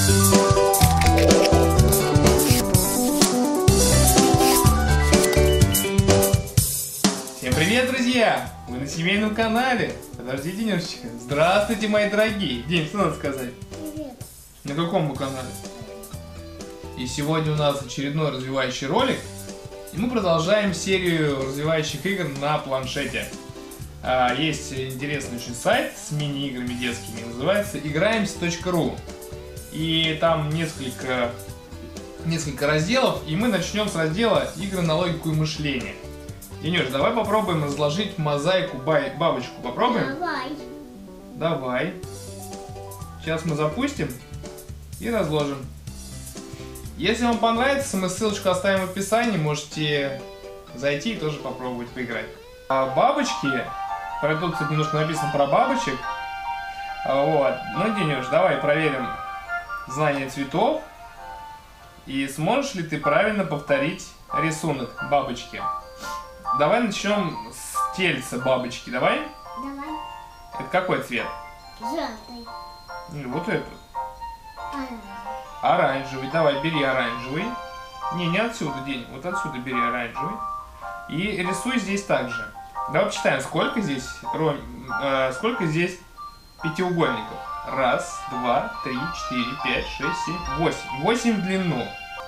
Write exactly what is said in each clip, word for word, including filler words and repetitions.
Всем привет, друзья! Вы на семейном канале. Подождите немножечко. Здравствуйте, мои дорогие. Дим, что надо сказать? Привет. На каком мы канале? И сегодня у нас очередной развивающий ролик. И мы продолжаем серию развивающих игр на планшете. Есть интересный очень сайт с мини-играми детскими. Называется играемся точка ру. И там несколько, несколько разделов. И мы начнем с раздела игры на логику и мышление. Денюш, давай попробуем разложить мозаику бабочку. Попробуем? Давай. Давай. Сейчас мы запустим и разложим. Если вам понравится, мы ссылочку оставим в описании. Можете зайти и тоже попробовать поиграть. А бабочки. Тут, кстати, немножко написано про бабочек. Вот. Ну, Денюш, давай проверим знание цветов. И сможешь ли ты правильно повторить рисунок бабочки? Давай начнем с тельца бабочки. Давай? Давай. Это какой цвет? Желтый. Вот этот. Оранжевый. Оранжевый. Давай, бери оранжевый. Не, не отсюда, День. Вот отсюда бери оранжевый. И рисуй здесь также. Давай почитаем, сколько здесь, Ром, э, сколько здесь пятиугольников. Раз, два, три, четыре, пять, шесть, семь, восемь. Восемь в длину.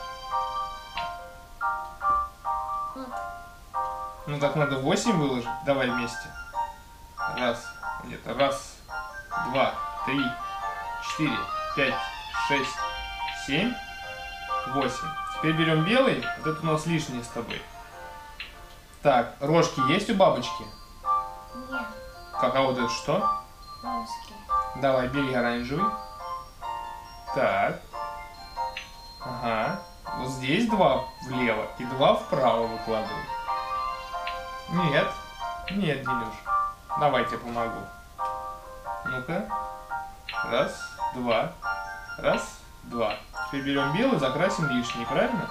Ну так надо восемь выложить. Давай вместе. Раз, где-то раз, два, три, четыре, пять, шесть, семь, восемь. Теперь берем белый. Вот это у нас лишнее с тобой. Так, рожки есть у бабочки? Нет. Как, а вот это что? Русский. Давай, бери оранжевый. Так. Ага. Вот здесь два влево и два вправо выкладывай. Нет. Нет, Денюш. Давай, я тебе помогу. Ну-ка. Раз, два. Раз, два. Теперь берем белый, закрасим лишний, правильно?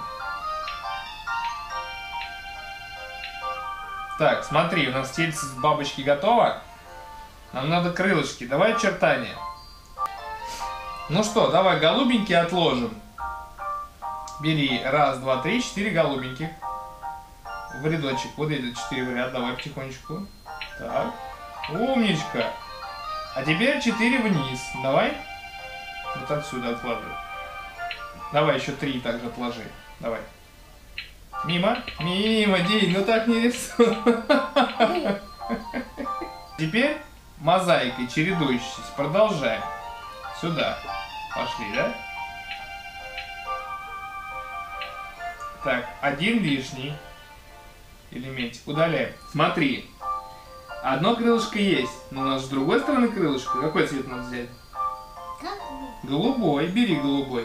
Так, смотри, у нас тельце с бабочки готово. Нам надо крылышки. Давай очертания. Ну что, давай голубенькие отложим. Бери раз, два, три, четыре голубеньких. В рядочек. Вот эти четыре в ряд. Давай потихонечку. Так. Умничка. А теперь четыре вниз. Давай. Вот отсюда откладывай. Давай еще три также отложи. Давай. Мимо. Мимо, День. Ну так не рисуй. Теперь мозаикой чередующейся. Продолжаем. Сюда. Пошли, да? Так, один лишний элементик удаляем. Смотри. Одно крылышко есть, но у нас с другой стороны крылышко. Какой цвет надо взять? Какой? Голубой. Бери голубой.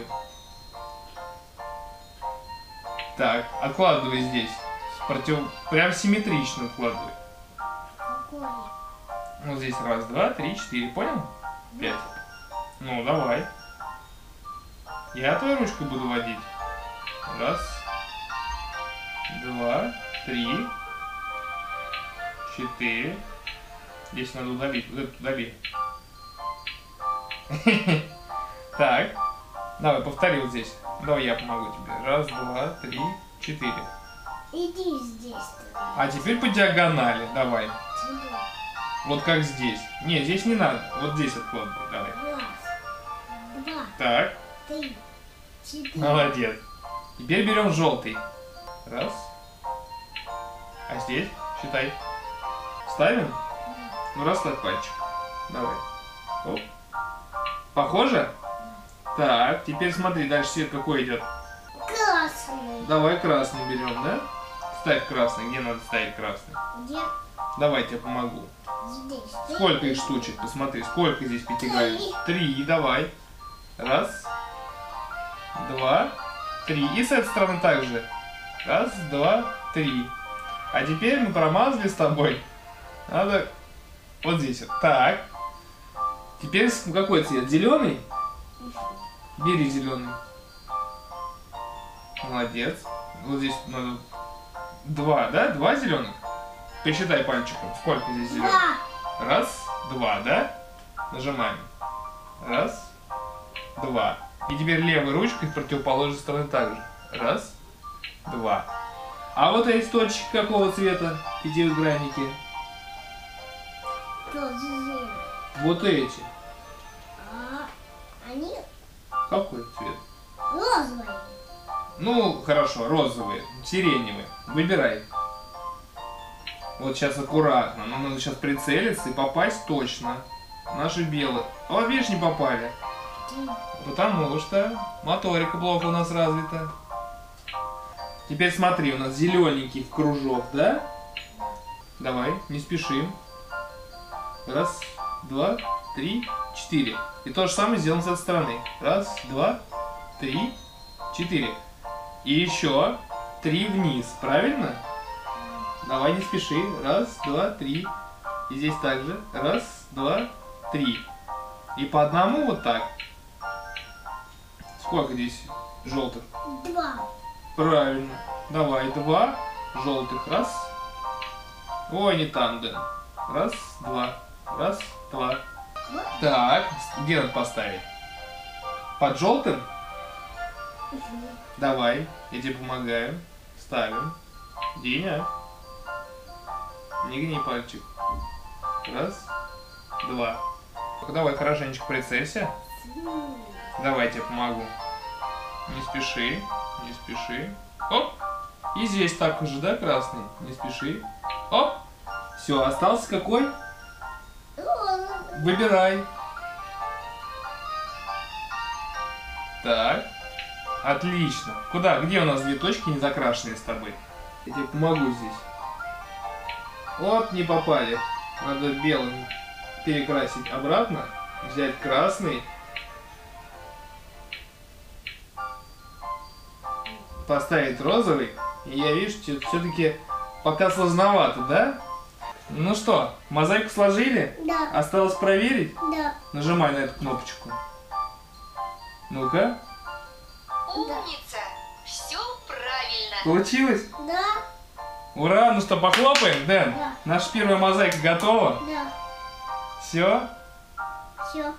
Так, откладывай здесь. Против... Прям симметрично откладывай. Какой? Вот здесь раз, два, три, четыре. Понял? Пять. Ну, давай. Я твою ручку буду водить. Раз. Два. Три. Четыре. Здесь надо удалить. Вот это удали. Так. Давай, повтори вот здесь. Давай я помогу тебе. Раз, два, три, четыре. Иди здесь. А теперь по диагонали. Давай. Сюда. Вот как здесь. Не, здесь не надо. Вот здесь откладывай. Давай. Раз. Два. Так. Три. Четыре. Молодец. Теперь берем желтый. Раз. А здесь? Считай. Ставим? Ну, расслабь пальчик. Давай. Оп. Похоже? Так, теперь смотри, дальше цвет какой идет. Красный. Давай красный берем, да? Ставь красный. Где надо ставить красный? Где? Давай, я тебе помогу. Здесь. Сколько их штучек? Посмотри, сколько здесь пятигранников? Три. Давай. Раз. Два. Три. И с этой стороны также. Раз, два, три. А теперь мы промазали с тобой. Надо вот здесь вот. Так. Теперь какой цвет? Зеленый? Бери зеленый. Молодец. Вот здесь надо два, да? Два зеленых? Посчитай пальчиком. Сколько здесь зеленых? Два. Раз, два, да? Нажимаем. Раз, два. И теперь левой ручкой в противоположной стороне также. Раз, два. А вот эти точки какого цвета? И девятигранники? Тоже. Вот эти. А они Какой цвет? розовые. Ну, хорошо, розовые, сиреневые. Выбирай. Вот сейчас аккуратно. Нам надо сейчас прицелиться и попасть точно. Наши белые. Вот видишь, не попали. Потому что моторика плохо у нас развита. Теперь смотри, у нас зелененький в кружок, да? Давай, не спешим. Раз, два, три, четыре. И то же самое сделаем с этой стороны. Раз, два, три, четыре. И еще три вниз, правильно? Давай, не спеши. Раз, два, три. И здесь также. Раз, два, три. И по одному вот так. Сколько здесь желтых? Два. Правильно. Давай, два желтых. Раз. Ой, не там, Дэн. Раз, два. Раз, два. Так, где надо поставить? Под желтым? Давай, я тебе помогаю. Ставим. Диня. Не гни пальчик. Раз, два. Давай хорошенечко прицелься. Давай, я тебе помогу. Не спеши, не спеши. Оп! И здесь так же, да, красный? Не спеши. Оп! Все, остался какой? Розовые. Выбирай. Так. Отлично. Куда? Где у нас две точки не закрашенные с тобой? Я тебе помогу здесь. Вот, не попали. Надо белым перекрасить обратно. Взять красный. Поставить розовый. И я вижу, что все-таки пока сложновато, да? Ну что, мозаику сложили? Да. Осталось проверить? Да. Нажимай на эту кнопочку. Ну-ка. Умница! Все правильно! Получилось? Да. Ура! Ну что, похлопаем, Дэн? Да. Наша первая мозаика готова? Да. Все? Все.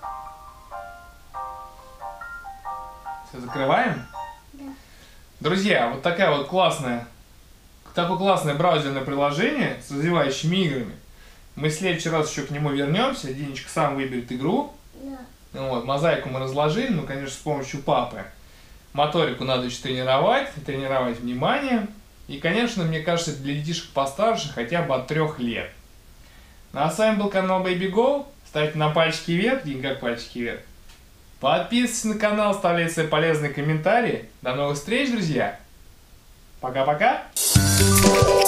Все, закрываем? Да. Друзья, вот такая вот классная, такое классное браузерное приложение с развивающими играми. Мы в следующий раз еще к нему вернемся. Динечка сам выберет игру. Да. Вот, мозаику мы разложили, ну, конечно, с помощью папы. Моторику надо еще тренировать, тренировать внимание. И, конечно, мне кажется, для детишек постарше хотя бы от трех лет. Ну, а с вами был канал Baby Go. Ставьте нам пальчики вверх, Дин, как пальчики вверх. Подписывайтесь на канал, оставляйте свои полезные комментарии. До новых встреч, друзья. Пока-пока.